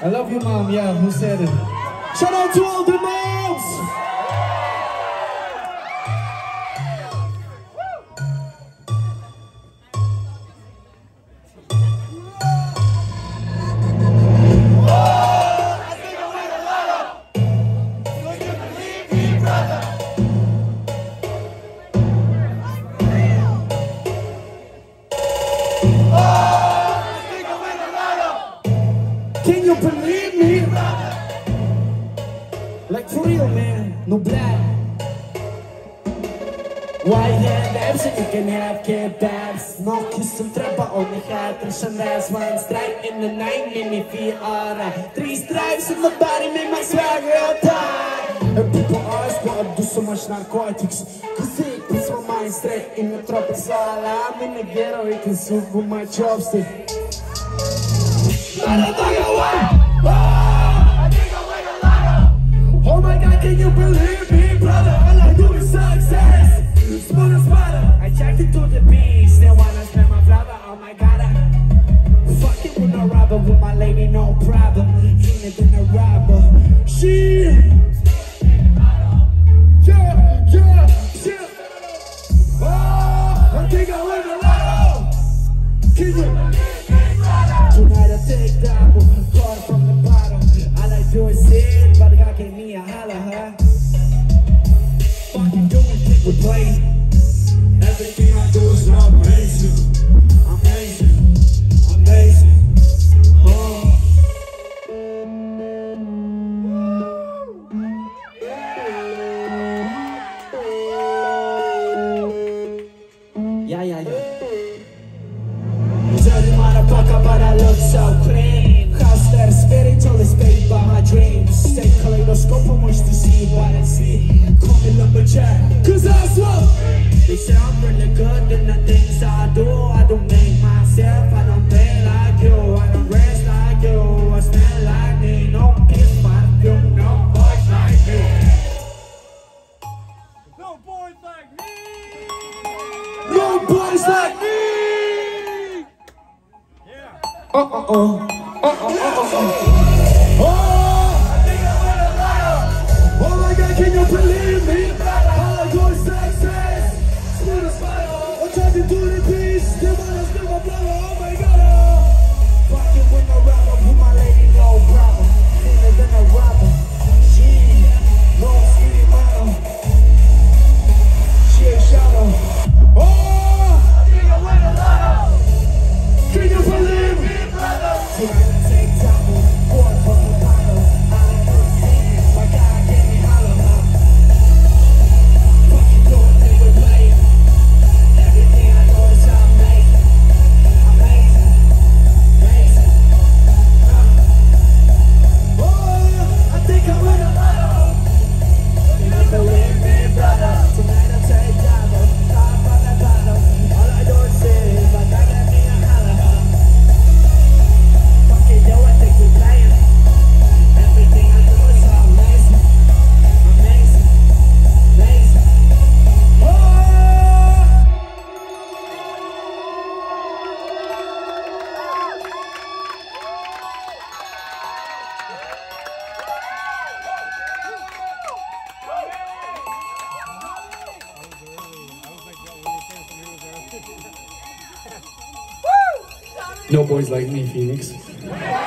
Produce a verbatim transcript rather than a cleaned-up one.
I love you, mom. Yeah, who said it? Shout out to all the moms! Can you believe me? Like for real, man, no black. White hand abs and you can have kebabs. No kiss som treba og ni hater Chanel's. One stripe in the nine, mini V R. Three stripes in my body make my swag real tight. And people ask why I do so much narcotics. Cause it puts my mind straight in the tropics. All I'm in the ghetto, you can soup with my chopstick. Oh my God, can you believe me, brother? All I do is success. Smooth as butter. I checked it to the beast. They wanna spend my flower. Oh my God, I fuck it with no rubber. With my lady, no problem. Cleaner than a robber. She. Yeah, yeah, yeah. Oh, I think I win the lotto. Can you? Tonight I take double. Caught from the bottom. All I do is sit, but God gave me a holla, huh? Fucking doing shit with play. Everything I do is amazing. Amazing. Amazing. Oh. Yeah, yeah, yeah. Dirty motherfucker, but I look so clean. House that is spiritual is paid by my dreams. Take kaleidoscope and watch to see what I see. Call me lumberjack, cause I smoke. They say I'm really good in the things I do. I don't make myself, I don't play like you. I don't rest like you, I smell like me. No kiss perfume, no boys like me. No boys like me. No boys like me. Uh uh uh. Uh uh uh uh uh. Oh, I think I win a lotto. Oh my God, can you believe me? All I do is success. Smooth as butter. I'm trying to do the peace. They wanna steal my brother. Oh my God. Fucking with no rubber. Put my lady no problem. Cleaner than a robber. She no skinny model. She a shadow. Oh, I think I win a lotto. Can you believe me? Tonight I take double, boy from the bottle. All I do is sing, my God gave me hollow, huh? Fucking doing things with play. Everything I know is amazing. Amazing. Amazing. Uh. Oh, I think I win a lotto. Can you believe me, brother? Tonight I take double, top from the bottle. All I do is sing, my God gave me a hollow, huh? Yo, I think we're playing. Everything I do is amazing. Amazing. Amazing. Oh! No boys like me, Phoenix.